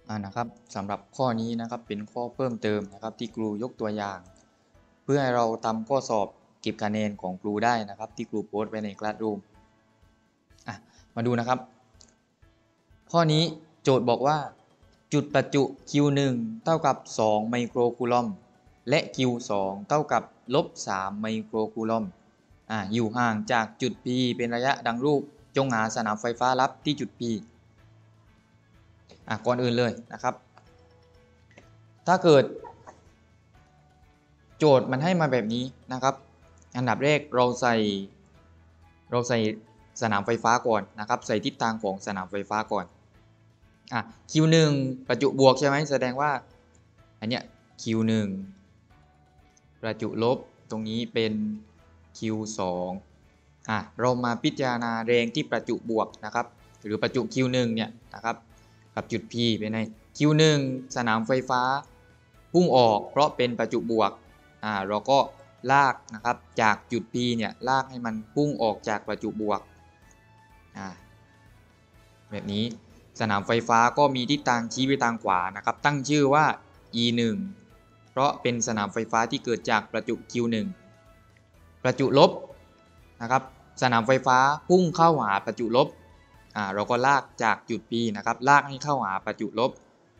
นะครับสำหรับข้อนี้นะครับเป็นข้อเพิ่มเติมนะครับที่ครูยกตัวอย่าง เพื่อให้เราทำข้อสอบเก็บคะแนนของครูได้นะครับที่ครูโพสต์ไว้ใน Classroom มาดูนะครับข้อนี้โจทย์บอกว่าจุดประจุ Q1 เท่ากับ2ไมโครคูลอมและ Q2 เท่ากับ-3ไมโครคูลอมอยู่ห่างจากจุด P เป็นระยะดังรูปจงหาสนามไฟฟ้าลับที่จุด P ก่อนอื่นเลยนะครับถ้าเกิดโจทย์มันให้มาแบบนี้นะครับอันดับแรกเราใส่สนามไฟฟ้าก่อนนะครับใส่ทิศทางของสนามไฟฟ้าก่อนQ1 ประจุบวกใช่ไหมแสดงว่าอันเนี้ย Q1 ประจุลบตรงนี้เป็น Q2 เรามาพิจารณาแรงที่ประจุบวกนะครับหรือประจุ Q1 เนี่ยนะครับกับจุด P เป็นไง Q1 สนามไฟฟ้าพุ่งออกเพราะเป็นประจุบวกเราก็ลากนะครับจากจุด P เนี่ยลากให้มันพุ่งออกจากประจุบวกแบบนี้สนามไฟฟ้าก็มีทิศทางชี้ไปทางขวานะครับตั้งชื่อว่า E1 เพราะเป็นสนามไฟฟ้าที่เกิดจากประจุ Q1 ประจุลบนะครับสนามไฟฟ้าพุ่งเข้าหาประจุลบเราก็ลากจากจุด P นะครับลากให้เข้าหาประจุลบ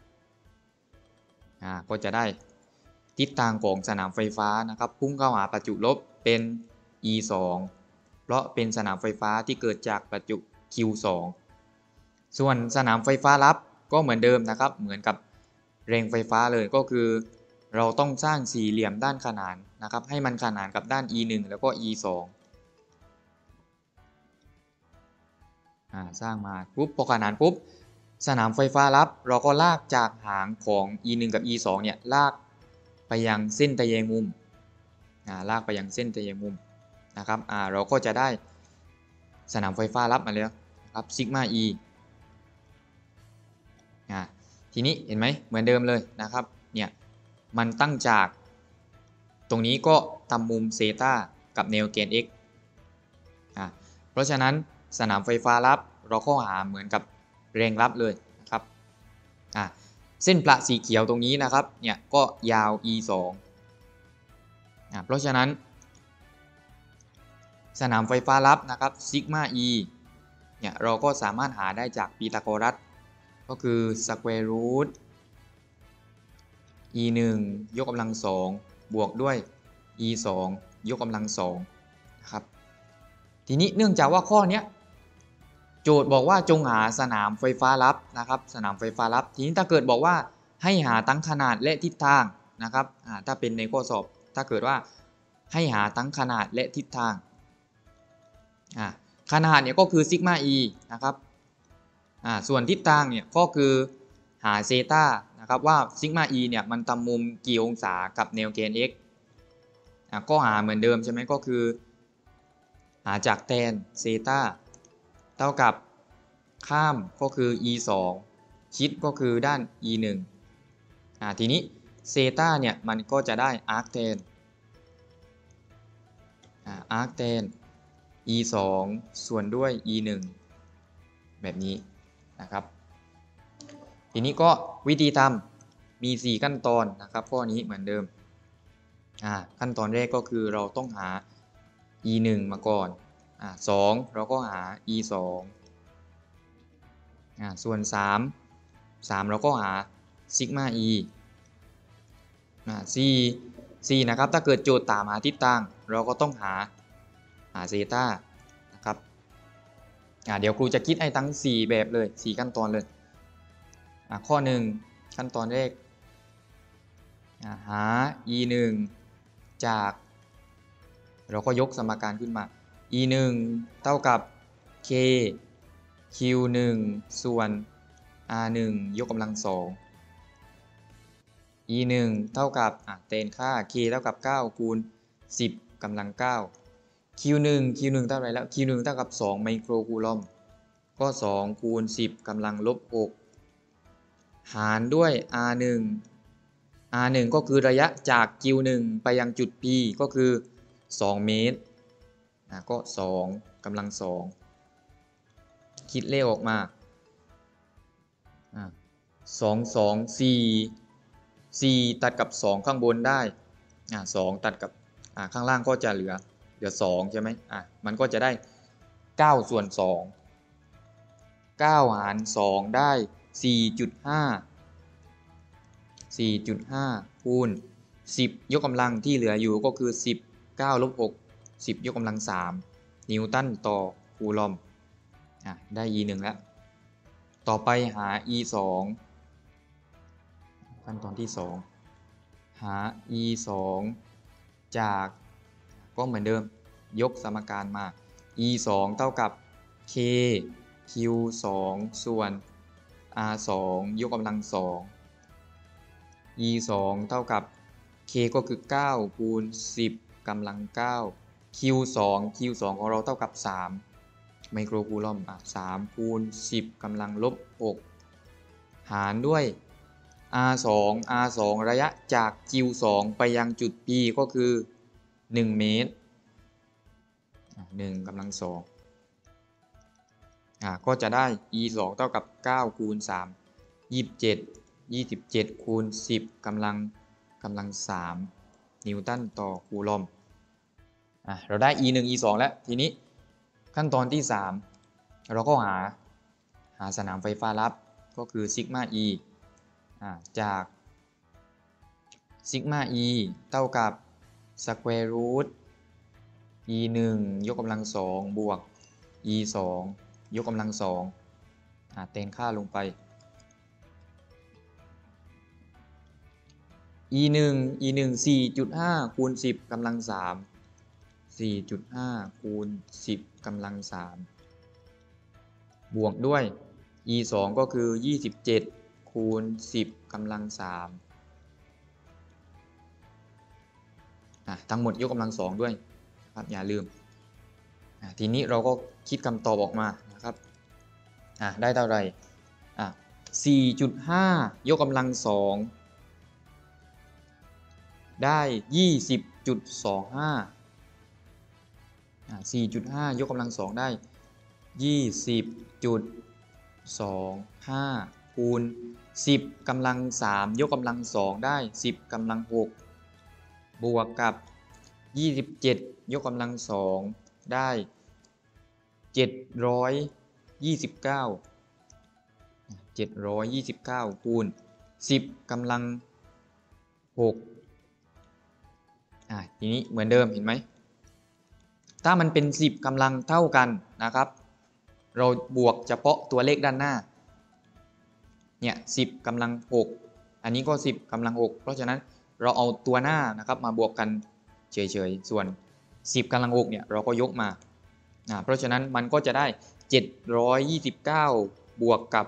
ก็จะได้ทิศทางของสนามไฟฟ้านะครับพุ่งเข้าหาประจุลบเป็น E2 เพราะเป็นสนามไฟฟ้าที่เกิดจากประจุ Q2 ส่วนสนามไฟฟ้าลับก็เหมือนเดิมนะครับเหมือนกับแรงไฟฟ้าเลยก็คือเราต้องสร้างสี่เหลี่ยมด้านขนานนะครับให้มันขนานกับด้าน E1 แล้วก็ E2 สร้างมาปุ๊บพอขนานปุ๊บสนามไฟฟ้าลับเราก็ลากจากหางของ E1 กับ E2 เนี่ยลากไปยังเส้นทะแยงมุมลากไปยังเส้นทะแยงมุมนะครับเราก็จะได้สนามไฟฟ้าลับมาแล้วนะครับซิกมา E ทีนี้เห็นไหมเหมือนเดิมเลยนะครับเนี่ยมันตั้งจากตรงนี้ก็ทำมุมเซตากับแนวแกน x เพราะฉะนั้นสนามไฟฟ้าลับเราก็หาเหมือนกับแรงลับเลยนะครับเส้นประสีเขียวตรงนี้นะครับเนี่ยก็ยาว e2 เพราะฉะนั้นสนามไฟฟ้าลับนะครับซิกมา e เนี่ยเราก็สามารถหาได้จากพีทาโกรัสก็คือ square root e 1ยกกำลัง2บวกด้วย e 2ยกกำลัง2นะครับทีนี้เนื่องจากว่าข้อนี้โจทย์บอกว่าจงหาสนามไฟฟ้าลับนะครับสนามไฟฟ้าลับทีนี้ถ้าเกิดบอกว่าให้หาทั้งขนาดและทิศทางนะครับถ้าเป็นในข้อสอบถ้าเกิดว่าให้หาทั้งขนาดและทิศทางขนาดเนี่ยก็คือซิกมา e นะครับส่วนทิศทางเนี่ยก็คือหาเซตานะครับว่าซิกมา e เนี่ยมันทำมุมกี่องศากับแนวแกน x ก็หาเหมือนเดิมใช่ไหมก็คือหาจากแทนเซตาเท่ากับข้ามก็คือ e 2ชิดก็คือด้าน e 1ทีนี้เซตาเนี่ยมันก็จะได้อาร์คแทนe 2ส่วนด้วย e 1แบบนี้นะครับทีนี้ก็วิธีทำมี4ขั้นตอนนะครับข้อนี้เหมือนเดิมขั้นตอนแรกก็คือเราต้องหา e 1มาก่อน2เราก็หา e 2ส่วน3เราก็หาซิกมา e 4นะครับถ้าเกิดโจทย์ตามหาทิศทางเราก็ต้องหาเซตานะครับเดี๋ยวครูจะคิดให้ทั้ง4แบบเลย4ขั้นตอนเลยข้อ1ขั้นตอนแรกหา e 1จากเราก็ยกสมการขึ้นมา e 1เท่ากับ k q 1ส่วน r 1ยกกำลัง2 e 1เท่ากับแทนค่า k เท่ากับ9คูณ10กำลัง9 q 1เท่าไหร่แล้ว q 1เท่ากับ2ไมโครคูลอมก็2คูณ10กำลังลบ6หารด้วย r 1ก็คือระยะจาก q 1ไปยังจุด p ก็คือ2เมตรก็2กำลัง2คิดเลขออกมา 4ตัดกับ2ข้างบนได้2ตัดกับข้างล่างก็จะเหลือ2ใช่ไหมมันก็จะได้9ส่วน2 9หาร2ได้ 4.5 คูณ10ยกกำลังที่เหลืออยู่ก็คือ10 9ลบ6 10ยกกำลัง3นิวตันต่อคูลอมได้ e 1แล้วต่อไปหา e 2ขั้นตอนที่2หา e 2จากก็เหมือนเดิมยกสมการมา e 2เท่ากับ k q 2ส่วน r 2ยกกำลัง2 e 2เท่ากับ k ก็คือ9คูณ10กำลัง9 q 2ของเราเท่ากับ3ไมโครคูลอม3คูณ10กำลังลบ6หารด้วย r 2 ระยะจาก q 2ไปยังจุด P ก็คือ1เมตร1กำลัง2ก็จะได้ e 2เท่ากับ9คูณ3 27คูณ10กำลัง3นิวตันต่อคูลอมเราได้ e 1 e 2แล้วทีนี้ขั้นตอนที่3เราก็หาสนามไฟฟ้าลับก็คือซิกมา e จากซิกมา e เท่ากับสแควร์รูท e 1ยกกำลัง2บวก e 2ยกกำลัง2เต็มค่าลงไป e 1 4.5 คูณ10กำลัง3 4.5 คูณ10กำลัง3บวกด้วย e 2ก็คือ27คูณ10กำลัง3ทั้งหมดยกกำลัง2ด้วยครับอย่าลืมทีนี้เราก็คิดคำตอบออกมานะครับได้เท่าไหร่4.5 ยกกำลัง2ได้ 20.25 4.5 ยกกำลัง2ได้ 20.25 คูณ10กำลัง3ยกกำลัง2ได้10กำลัง6บวกกับ27ยกกำลัง2ได้729คูณ10กำลัง6ทีนี้เหมือนเดิมเห็นไหมถ้ามันเป็น10กำลังเท่ากันนะครับเราบวกเฉพาะตัวเลขด้านหน้าเนี่ย10กำลัง6อันนี้ก็10กำลัง6เพราะฉะนั้นเราเอาตัวหน้านะครับมาบวกกันเฉยๆส่วน10กำลัง6เนี่ยเราก็ยกมาเพราะฉะนั้นมันก็จะได้729บวกกับ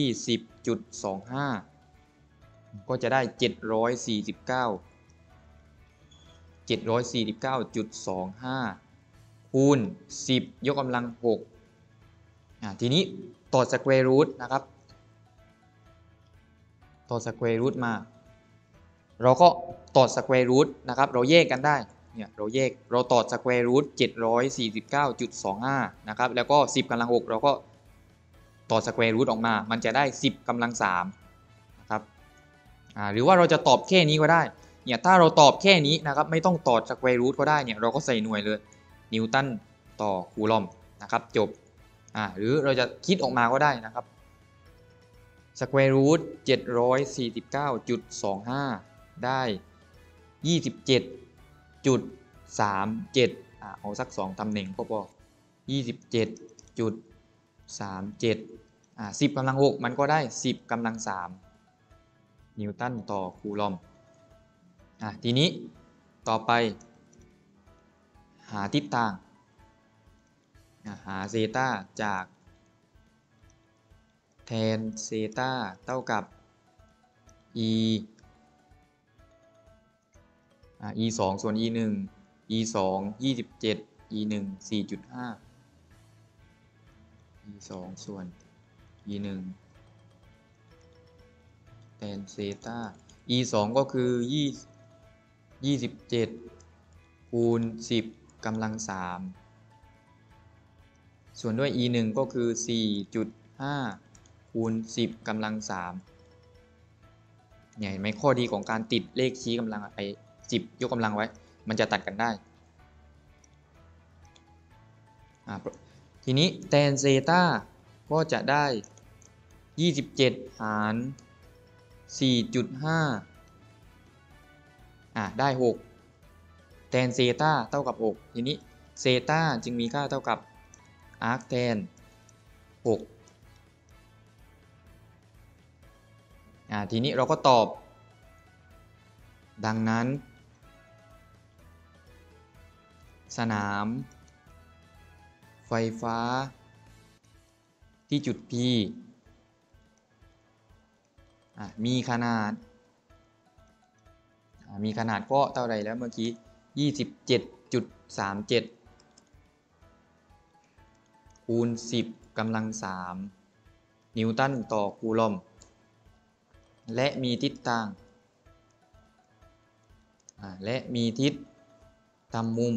20.25 ก็จะได้749.25 คูณ10ยกกำลัง6ทีนี้ต่อสแควร์รูทนะครับต่อสแควร์รูทมาเราก็ต่อสแควร์รูทนะครับเราแยกกันได้เนี่ยเราต่อสแควร์รูท749.25 นะครับแล้วก็10กำลัง6เราก็ต่อสแควร์รูทออกมามันจะได้10กำลัง3นะครับหรือว่าเราจะตอบแค่นี้ก็ได้เนี่ยถ้าเราตอบแค่นี้นะครับไม่ต้องต่อสแควร์รูทก็ได้เนี่ยเราก็ใส่หน่วยเลยนิวตันต่อคูลอมนะครับจบหรือเราจะคิดออกมาก็ได้นะครับสแควร์รูท749.25 ได้ 27.37เอาสัก2ตำแหน่งก็พอ 27.37 10กำลัง6มันก็ได้10กำลัง3นิวตันต่อคูลอมทีนี้ต่อไปหาทิศทางหาเซตาจากแทนเซตาเท่ากับ e 2ส่วน e 1 e 2 27 e 1 4.5 e 2ส่วน e 1แทนเซตา e 2ก็คือ27คูณ10กำลัง3ส่วนด้วย e 1ก็คือ 4.5 คูณ10กำลังเนี่ยเห็นไหมข้อดีของการติดเลขชี้กำลังไอ้10ยกกำลังไว้ มันจะตัดกันได้ทีนี้แทนเซตาก็จะได้27หาร4.5ได้6แทนเซตาเท่ากับ6ทีนี้เซตาจึงมีค่าเท่ากับอาร์คแทน6ทีนี้เราก็ตอบดังนั้นสนามไฟฟ้าที่จุด P มีขนาดก็เท่าไรแล้วเมื่อกี้ 27.37 คูณ 10 กำลัง 3 นิวตันต่อคูลอมและมีทิศทางทำมุม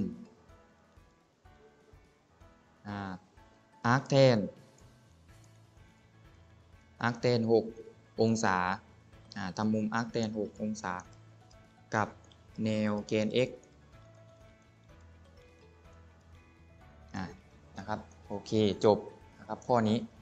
อาร์คแทน6 องศาทำมุมอาร์คแทน6 องศากับแนวแกน x นะครับโอเคจบนะครับข้อนี้